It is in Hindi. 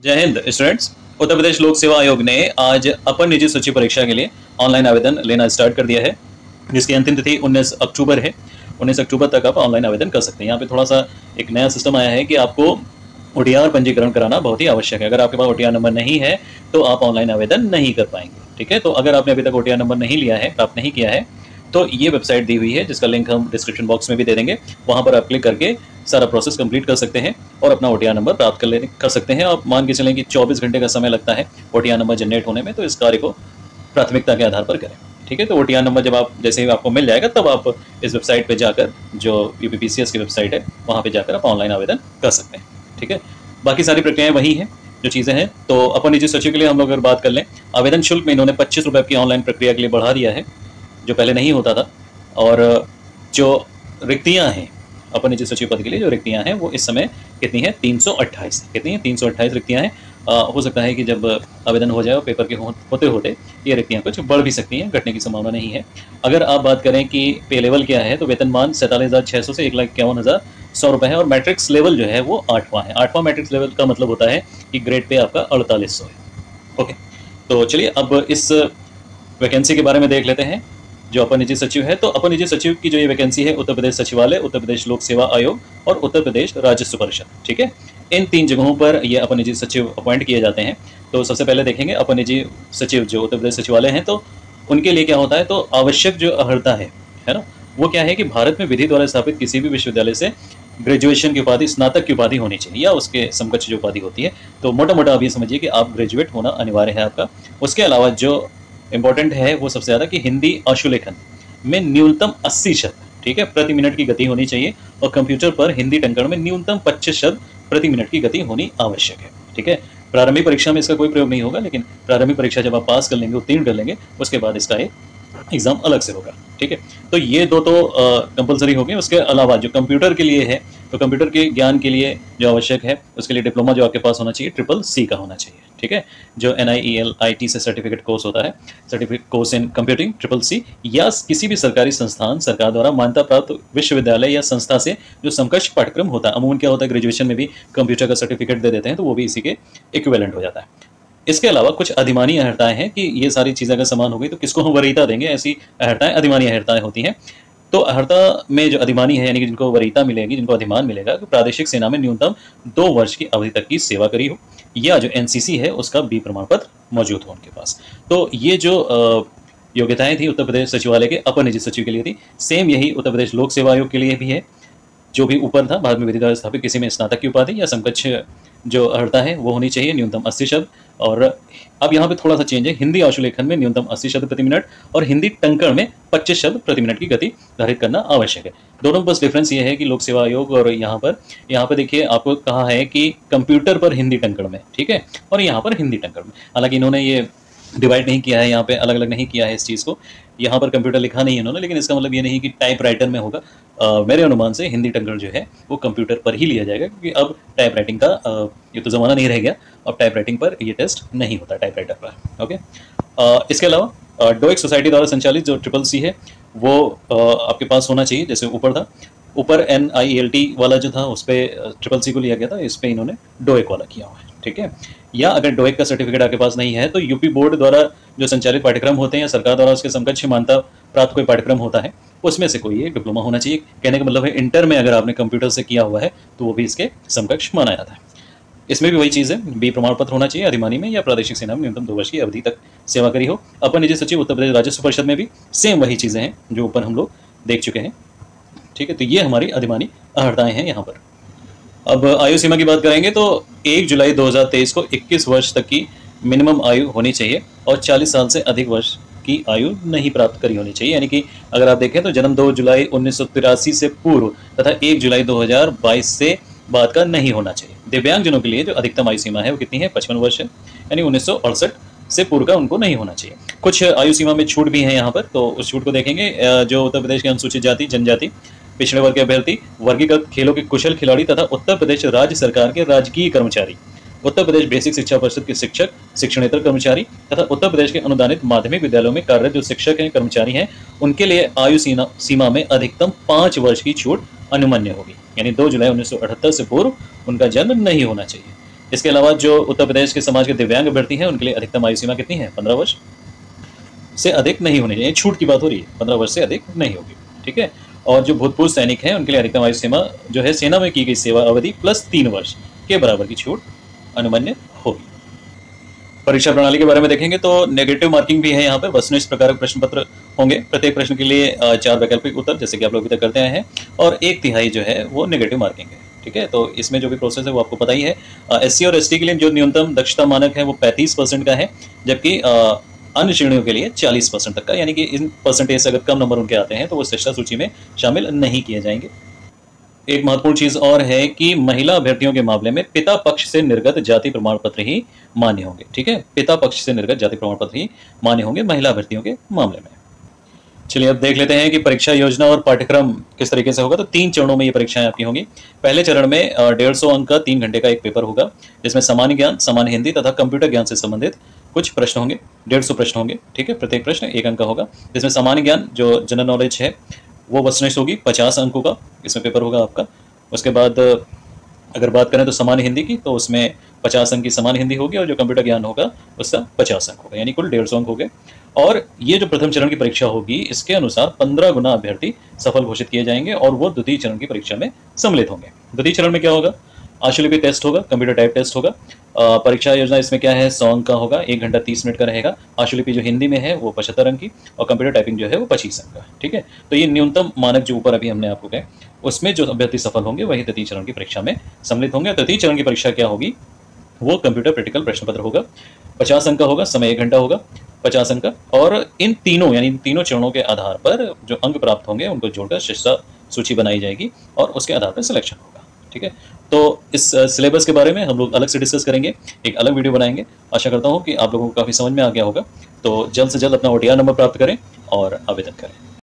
जय हिंद स्टूडेंट्स। उत्तर प्रदेश लोक सेवा आयोग ने आज अपर निजी सचिव परीक्षा के लिए ऑनलाइन आवेदन लेना स्टार्ट कर दिया है, जिसकी अंतिम तिथि 19 अक्टूबर है। 19 अक्टूबर तक आप ऑनलाइन आवेदन कर सकते हैं। यहाँ पे थोड़ा सा एक नया सिस्टम आया है कि आपको ओटीआर पंजीकरण कराना बहुत ही आवश्यक है। अगर आपके पास ओटीआर नंबर नहीं है तो आप ऑनलाइन आवेदन नहीं कर पाएंगे। ठीक है, तो अगर आपने अभी तक ओटीआर नंबर नहीं लिया है, प्राप्त नहीं किया है, तो ये वेबसाइट दी हुई है जिसका लिंक हम डिस्क्रिप्शन बॉक्स में भी दे देंगे। वहाँ पर आप क्लिक करके सारा प्रोसेस कंप्लीट कर सकते हैं और अपना ओटीआर नंबर प्राप्त कर सकते हैं। आप मान के चलें कि 24 घंटे का समय लगता है ओटीआर नंबर जनरेट होने में, तो इस कार्य को प्राथमिकता के आधार पर करें। ठीक है, तो ओटीआर नंबर जब आप जैसे ही आपको मिल जाएगा तब आप इस वेबसाइट पर जाकर, जो यूपीपीसीएस की वेबसाइट है, वहाँ पर जाकर आप ऑनलाइन आवेदन कर सकते हैं। ठीक है, बाकी सारी प्रक्रियाएं वही हैं जो चीज़ें हैं। तो अपर निजी सचिव के लिए हम लोग अगर बात कर लें, आवेदन शुल्क में इन्होंने 25 रुपये की ऑनलाइन प्रक्रिया के लिए बढ़ा दिया है, जो पहले नहीं होता था। और जो रिक्तियां हैं अपर निजी सचिव पद के लिए, जो रिक्तियां हैं वो इस समय कितनी है? 328। कितनी है? 328 रिक्तियां हैं। हो सकता है कि जब आवेदन हो जाए और पेपर के होते होते ये रिक्तियां कुछ बढ़ भी सकती हैं, घटने की संभावना नहीं है। अगर आप बात करें कि पे लेवल क्या है, तो वेतनमान 47,600 से 1,51,100 रुपये है। और मैट्रिक्स लेवल जो है वो 8वां है। 8वां मैट्रिक्स लेवल का मतलब होता है कि ग्रेड पे आपका 4800 है। ओके, तो चलिए अब इस वैकेंसी के बारे में देख लेते हैं जो अपर निजी सचिव है। तो अपर निजी सचिव की जो ये वैकेंसी है, उत्तर प्रदेश सचिवालय, उत्तर प्रदेश लोक सेवा आयोग और उत्तर प्रदेश राजस्व परिषद। ठीक है, इन 3 जगहों पर ये अपर निजी सचिव अपॉइंट किए जाते हैं। तो सबसे पहले देखेंगे अपर निजी सचिव जो उत्तर प्रदेश सचिवालय हैं, तो उनके लिए क्या होता है, तो आवश्यक जो अर्हता है ना, वो क्या है कि भारत में विधि द्वारा स्थापित किसी भी विश्वविद्यालय से ग्रेजुएशन की उपाधि, स्नातक की उपाधि होनी चाहिए या उसके समकक्ष जो उपाधि होती है। तो मोटा मोटा आप ये समझिए कि आप ग्रेजुएट होना अनिवार्य है आपका। उसके अलावा जो इंपॉर्टेंट है वो सबसे ज़्यादा कि हिंदी आशुलेखन में न्यूनतम 80 शब्द, ठीक है, प्रति मिनट की गति होनी चाहिए। और कंप्यूटर पर हिंदी टंकण में न्यूनतम 25 शब्द प्रति मिनट की गति होनी आवश्यक है। ठीक है, प्रारंभिक परीक्षा में इसका कोई प्रयोग नहीं होगा, लेकिन प्रारंभिक परीक्षा जब आप पास कर लेंगे, उत्तीर्ण कर लेंगे, उसके बाद इसका एक एग्जाम अलग से होगा। ठीक है, तो ये दो तो कंपलसरी हो गए। उसके अलावा जो कंप्यूटर के लिए है, तो कंप्यूटर के ज्ञान के लिए जो आवश्यक है, उसके लिए डिप्लोमा जो आपके पास होना चाहिए CCC का होना चाहिए। ठीक है, जो NIELIT से सर्टिफिकेट कोर्स होता है, certificate course in computing CCC, या किसी भी सरकारी संस्थान, सरकार द्वारा मान्यता प्राप्त विश्वविद्यालय या संस्था से जो समकक्ष पाठ्यक्रम होता है। अमूमन क्या होता है, ग्रेजुएशन में भी कंप्यूटर का सर्टिफिकेट दे देते हैं, तो वो भी इसी के इक्विवेलेंट हो जाता है। इसके अलावा कुछ अधिमानी अर्हताएं हैं कि ये सारी चीज़ें अगर समान हो गई तो किसको हम वरीयता देंगे, ऐसी अर्हताएं अधिमानी अर्हताएं होती हैं। तो अर्हता में जो अधिमानी है, यानी कि जिनको वरीयता मिलेगी, जिनको अधिमान मिलेगा, कि प्रादेशिक सेना में न्यूनतम 2 वर्ष की अवधि तक की सेवा करी हो, या जो NCC है उसका B प्रमाण पत्र मौजूद हो उनके पास। तो ये जो योग्यताएं थी उत्तर प्रदेश सचिवालय के अपर निजी सचिव के लिए थी, सेम यही उत्तर प्रदेश लोक सेवा आयोग के लिए भी है। जो भी ऊपर था, भारत में विधि द्वारा स्थापित किसी में स्नातक की उपाधि या समकक्ष जो अर्हता है वो होनी चाहिए, न्यूनतम 80 शब्द। और अब यहाँ पे थोड़ा सा चेंज है, हिंदी आशुलेखन में न्यूनतम 80 शब्द प्रति मिनट और हिंदी टंकण में 25 शब्द प्रति मिनट की गति धारित करना आवश्यक है। दोनों बस डिफरेंस ये है कि लोक सेवा आयोग और यहाँ पर देखिए आपको कहा है कि कंप्यूटर पर हिंदी टंकण में, ठीक है, और यहाँ पर हिंदी टंकण में। हालांकि इन्होंने ये डिवाइड नहीं किया है, यहाँ पे अलग अलग नहीं किया है इस चीज़ को। यहाँ पर कंप्यूटर लिखा नहीं है इन्होंने, लेकिन इसका मतलब ये नहीं कि टाइप राइटर में होगा। मेरे अनुमान से हिंदी टंकण जो है वो कंप्यूटर पर ही लिया जाएगा, क्योंकि अब टाइप राइटिंग का ये तो ज़माना नहीं रह गया। अब टाइप राइटिंग पर ये टेस्ट नहीं होता, टाइप राइटर पर। ओके, इसके अलावा डोएक सोसाइटी द्वारा संचालित जो CCC है वो आपके पास होना चाहिए। जैसे ऊपर था, ऊपर NIELT वाला जो था उस पर CCC को लिया गया था, इस पर इन्होंने डोएक वाला किया हुआ है। ठीक है, या अगर डोएक का सर्टिफिकेट आपके पास नहीं है तो यूपी बोर्ड द्वारा जो संचालित पाठ्यक्रम होते हैं या सरकार द्वारा उसके समकक्ष मान्यता प्राप्त कोई पाठ्यक्रम होता है, उसमें से कोई एक डिप्लोमा होना चाहिए। कहने का मतलब है इंटर में अगर आपने कंप्यूटर से किया हुआ है तो वो भी इसके समकक्ष माना जाता है। इसमें भी वही चीज़ है, B प्रमाण पत्र होना चाहिए अधिमानी में या प्रादेशिक सेना में न्यूनतम 2 वर्ष की अवधि तक सेवा करी हो। अपर निजी सचिव उत्तर प्रदेश राजस्व परिषद में भी सेम वही चीज़ें हैं जो ऊपर हम लोग देख चुके हैं। ठीक है, तो ये हमारी अधिमानी अर्हताएं हैं यहाँ पर। अब आयु सीमा की बात करेंगे तो 1 जुलाई 2023 को 21 वर्ष तक की मिनिमम आयु होनी चाहिए और 40 साल से अधिक वर्ष की आयु नहीं प्राप्त करी होनी चाहिए। यानी कि अगर आप देखें तो जन्म 2 जुलाई 1983 से पूर्व तथा 1 जुलाई 2022 से बाद का नहीं होना चाहिए। दिव्यांगजनों के लिए जो अधिकतम आयु सीमा है वो कितनी है? 55 वर्ष है, यानी 1968 से पूर्व का उनको नहीं होना चाहिए। कुछ आयु सीमा में छूट भी है यहाँ पर, तो उस छूट को देखेंगे। जो उत्तर प्रदेश के अनुसूचित जाति जनजाति, पिछड़े वर्ग के अभ्यर्थी, वर्गीकृत खेलों के कुशल खिलाड़ी तथा उत्तर प्रदेश राज्य सरकार के राजकीय कर्मचारी, उत्तर प्रदेश बेसिक शिक्षा परिषद के शिक्षक, शिक्षणेतर कर्मचारी तथा उत्तर प्रदेश के अनुदानित माध्यमिक विद्यालयों में कार्यरत जो शिक्षक हैं, कर्मचारी हैं, उनके लिए आयु सीमा में अधिकतम 5 वर्ष की छूट अनुमन्य होगी। यानी 2 जुलाई 1978 से पूर्व उनका जन्म नहीं होना चाहिए। इसके अलावा जो उत्तर प्रदेश के समाज के दिव्यांग अभ्यर्थी हैं उनके लिए अधिकतम आयु सीमा कितनी है? 15 वर्ष से अधिक नहीं होनी चाहिए। छूट की बात हो रही है, 15 वर्ष से अधिक नहीं होगी, ठीक है। और जो भूतपूर्व सैनिक हैं उनके लिए अधिकतम आयु सीमा जो है सेना में की गई सेवा अवधि प्लस 3 वर्ष के बराबर की छूट अनुमन्य होगी। परीक्षा प्रणाली के बारे में देखेंगे तो नेगेटिव मार्किंग भी है यहाँ पे। वस्तुनिष्ठ प्रकार के प्रश्न पत्र होंगे। प्रत्येक प्रश्न के लिए 4 वैकल्पिक उत्तर, जैसे कि आप लोग अभी तक करते आए हैं, और 1/3 जो है वो नेगेटिव मार्किंग है, ठीक है। तो इसमें जो भी प्रोसेस है वो आपको पता ही है। SC और ST के लिए जो न्यूनतम दक्षता मानक है वो 35% का है, जबकि अन्य श्रेणियों के लिए 40% तक का, यानी कि इन परसेंटेज से अगर कम नंबर उनके आते हैं तो वो श्रेष्ठता सूची में शामिल नहीं किए जाएंगे। एक महत्वपूर्ण चीज और है कि महिला अभ्यर्थियों के मामले में पिता पक्ष से निर्गत जाति प्रमाण पत्र ही मान्य होंगे, ठीक है। पिता पक्ष से निर्गत जाति प्रमाण पत्र ही मान्य होंगे महिला अभ्यर्थियों के मामले में। चलिए अब देख लेते हैं कि परीक्षा योजना और पाठ्यक्रम किस तरीके से होगा। तो 3 चरणों में ये परीक्षाएं आपकी होंगी। पहले चरण में 150 अंक का 3 घंटे का एक पेपर होगा, जिसमें सामान्य ज्ञान, सामान्य हिंदी तथा कंप्यूटर ज्ञान से संबंधित कुछ प्रश्न होंगे। 150 प्रश्न होंगे, ठीक है। प्रत्येक प्रश्न 1 अंक का होगा, जिसमें सामान्य ज्ञान जो जनरल नॉलेज है वो वस्तुनिष्ठ होगी, 50 अंकों का इसमें पेपर होगा आपका। उसके बाद अगर बात करें तो सामान्य हिंदी की, तो उसमें 50 अंक की सामान्य हिंदी होगी, और जो कंप्यूटर ज्ञान होगा उसका 50 अंक होगा, यानी कुल 150 अंक हो गए। और ये जो प्रथम चरण की परीक्षा होगी, इसके अनुसार 15 गुना अभ्यर्थी सफल घोषित किए जाएंगे और वो द्वितीय चरण की परीक्षा में सम्मिलित होंगे। द्वितीय चरण में क्या होगा? आशुलिपि टेस्ट होगा, कंप्यूटर टाइप टेस्ट होगा। परीक्षा योजना इसमें क्या है, 100 अंक का होगा, 1 घंटा 30 मिनट का रहेगा। आशुलिपि जो हिंदी में है वो 75 अंक की, और कंप्यूटर टाइपिंग जो है वो 25 अंक का, ठीक है। तो ये न्यूनतम मानक जो ऊपर अभी हमने आपको कहे, उसमें जो अभ्यर्थी सफल होंगे वही तृतीय चरण की परीक्षा में सम्मिलित होंगे। तृतीय चरण की परीक्षा क्या होगी? वो कंप्यूटर प्रैक्टिकल प्रश्न पत्र होगा, 50 अंक का होगा, समय 1 घंटा होगा, 50 अंक का। और इन तीनों यानी तीनों चरणों के आधार पर जो अंक प्राप्त होंगे उनको जोड़कर श्रेष्ठता सूची बनाई जाएगी और उसके आधार पर सिलेक्शन होगा, ठीक है। तो इस सिलेबस के बारे में हम लोग अलग से डिस्कस करेंगे, एक अलग वीडियो बनाएंगे। आशा करता हूँ कि आप लोगों को काफ़ी समझ में आ गया होगा। तो जल्द से जल्द अपना OTR नंबर प्राप्त करें और आवेदन करें।